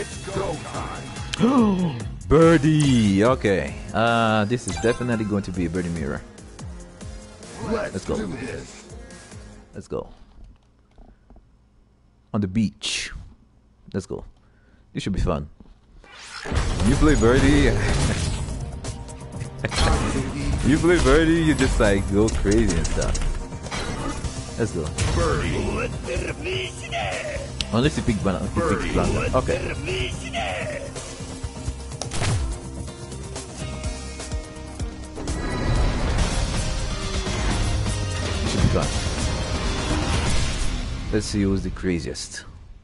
Go time. Birdie. Okay. This is definitely going to be a birdie mirror. Let's go. Let's go. On the beach. Let's go. This should be fun. When you play birdie. You play birdie, you just like go crazy and stuff. Let's go. Birdie. Unless you pick banana. Okay. Should be fun. Let's see who's the craziest.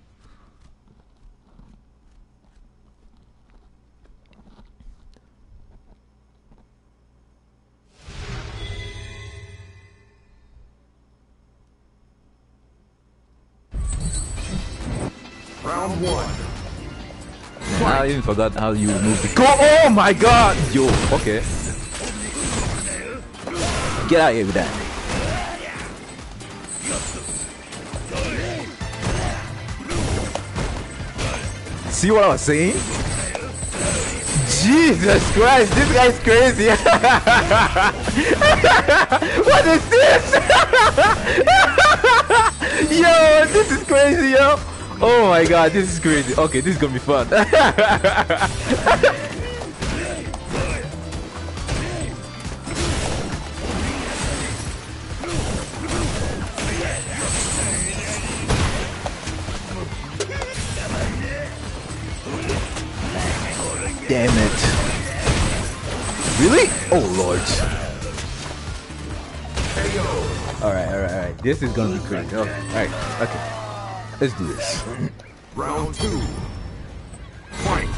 Round one. Man, I even forgot how you move the go. Oh my god! Yo, okay. Get out of here with that. See what I was saying? Jesus Christ, this guy's crazy. What is this? Yo, this is crazy, yo. Oh my god, this is crazy. Okay, this is gonna be fun. Damn it. Really? Oh lord. Alright. This is gonna be crazy. Okay. Alright, okay. Let's do this. Round two. Fight.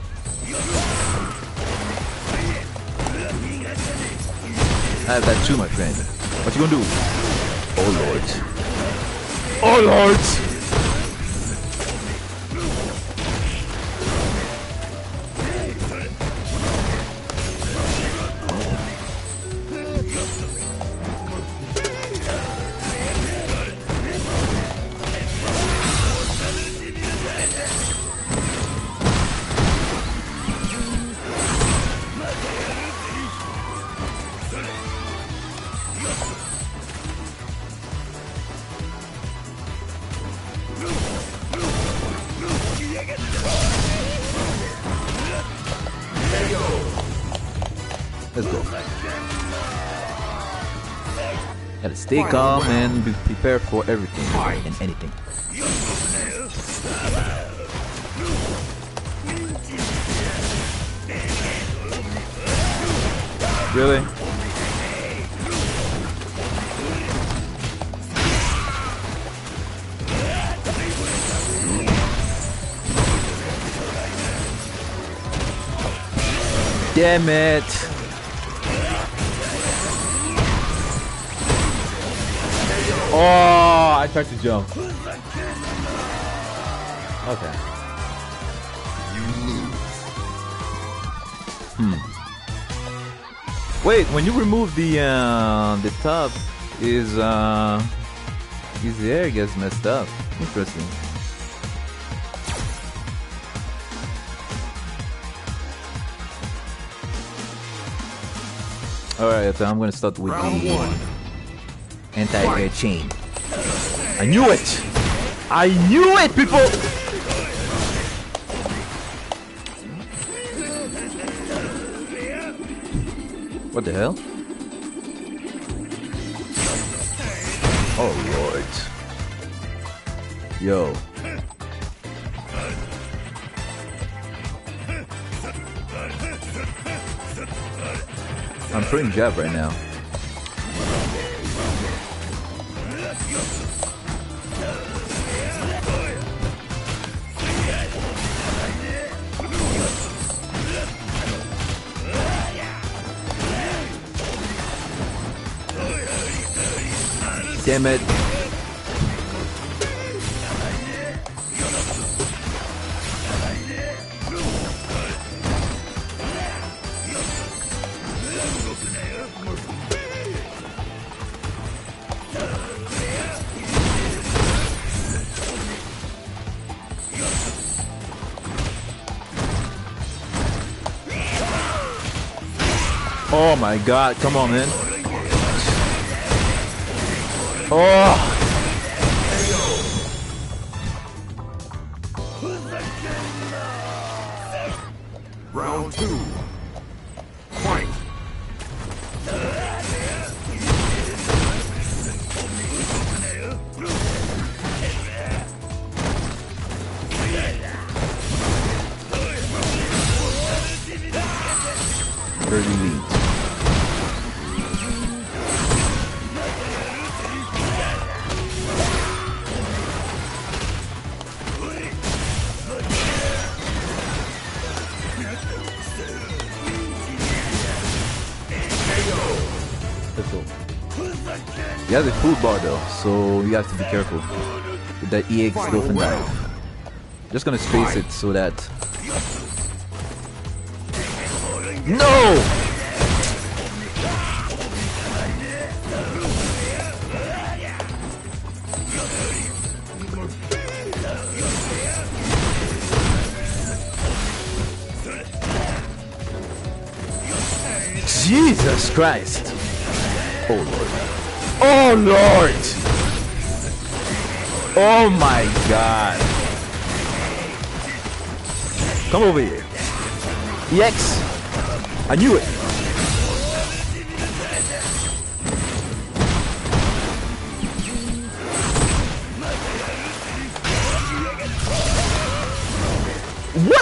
I have that too, my friend. What you gonna do? Oh lord. Oh lord! Let's go. Gotta stay calm and be prepared for everything and anything. Really? Damn it! Oh, I tried to jump. Okay. You lose. Wait, when you remove the top, is the air gets messed up. Interesting. Alright, so I'm gonna start with the anti-air chain. I knew it! I knew it, people! What the hell? Oh lord. Yo. I'm putting jab right now. Damn it. Oh my god, come on, man. Oh! Round 2. Fight! Early lead. Let's go. He has a full bar though, so you have to be careful with that EX dolphin dive. Just gonna space it so that. No! Jesus Christ! Oh Lord! Oh Lord! Oh my God! Come over here. EX! I knew it! What?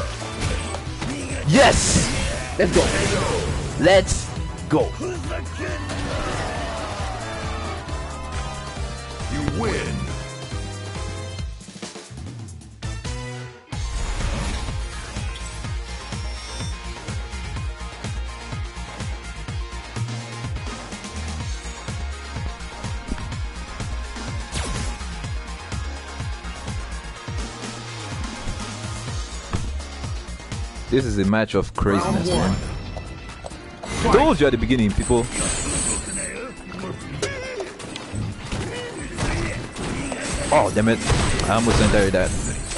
Yes! Let's go! Let's go! You win! This is a match of craziness, man. Told you at the beginning, people. Oh, damn it. I almost entered that.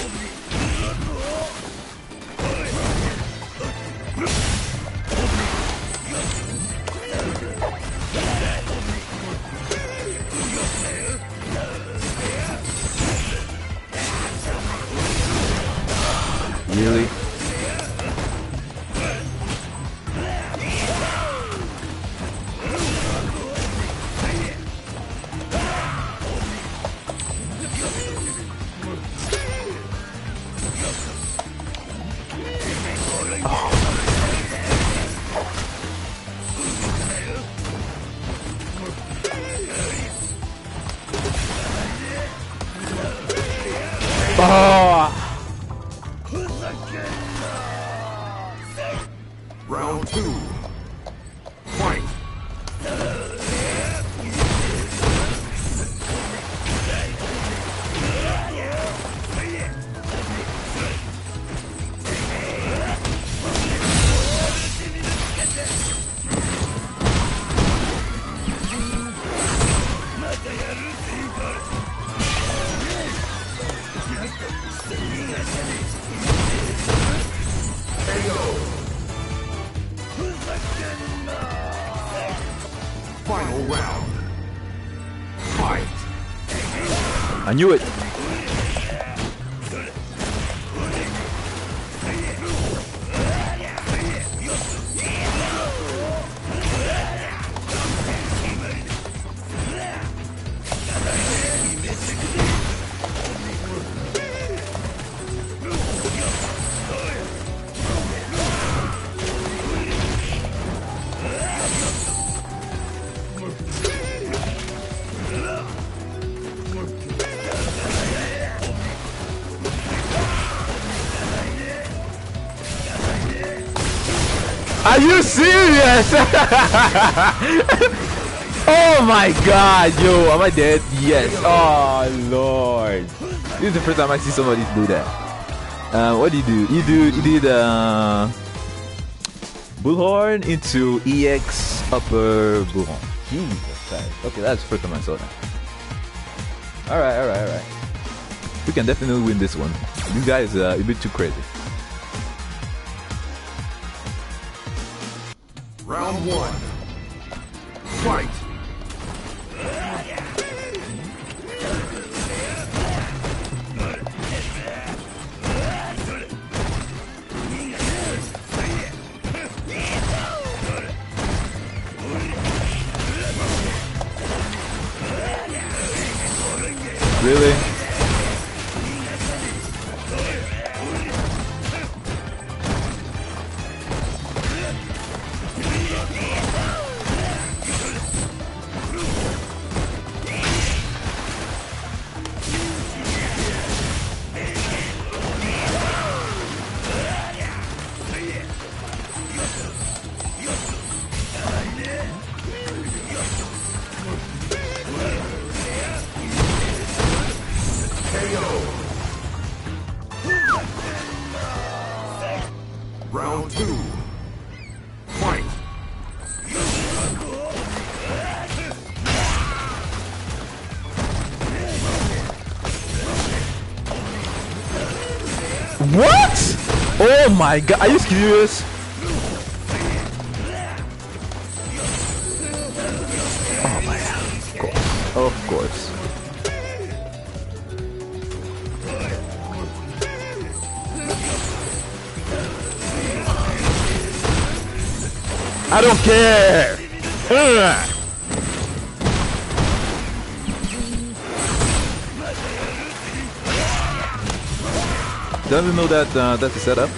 Really? Oh! Round 2. Fight! Final round. Fight! I knew it. Are you serious? Oh my god, yo, am I dead? Yes. Oh lord. This is the first time I see somebody do that. What do? You did Bullhorn into EX upper Bullhorn. Jesus Christ. Okay, that's the first time I saw that. Alright. We can definitely win this one. This guy is a bit too crazy. Round 1. Fight! Really? Round 2. Fight! What? Oh my god, are you serious? Oh my god, of course. I don't care. Ugh. Doesn't know that that's a setup.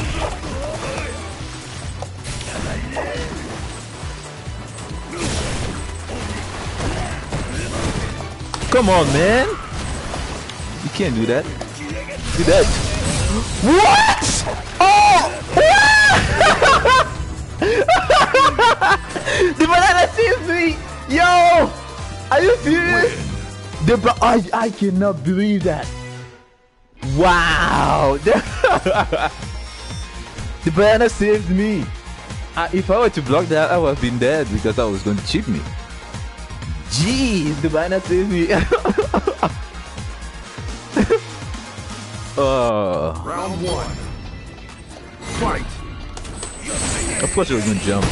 Come on, man. You can't do that. Do that. What? Oh! The banana saved me! Yo! Are you serious? I cannot believe that. Wow! The banana saved me. If I were to block that, I would have been dead because I was going to chip me. Jeez, the banana saved me. Round 1. Fight! Of course, I was going to jump.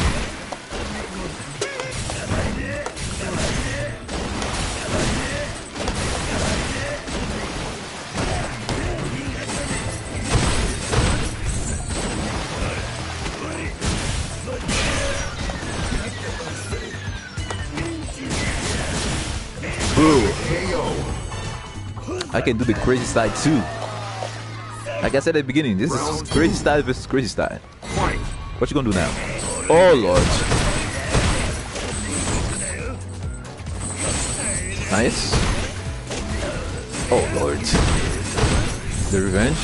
I can do the crazy style too. Like I said at the beginning, this is crazy style versus crazy style. What you gonna do now? Oh lord. Nice. Oh lord. The revenge.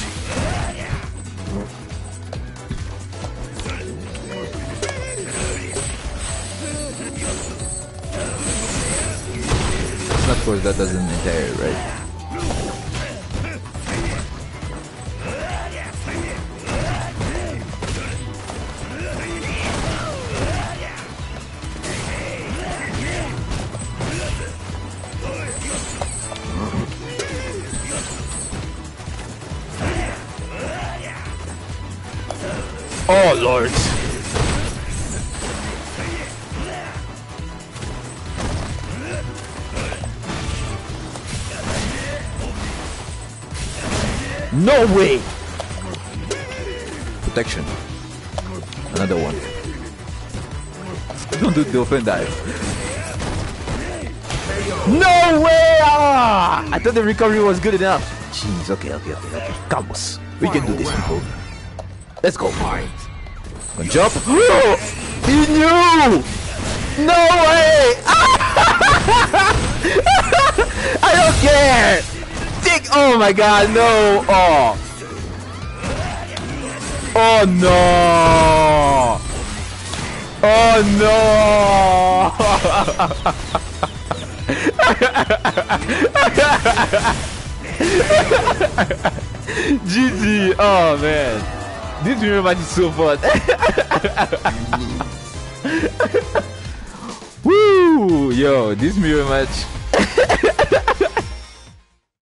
Of course, that doesn't entire, right? Oh lord. No way! Protection. Another one. Don't do dolphin dive. No way! Ah! I thought the recovery was good enough. Jeez, okay. Vamos. We can do this, people. Let's go. Gonna jump. He knew! No way! I don't care! Oh my god, no! Oh! Oh no! Oh no! GG! Oh man! This mirror match is so fun! Woo! Yo, this mirror match.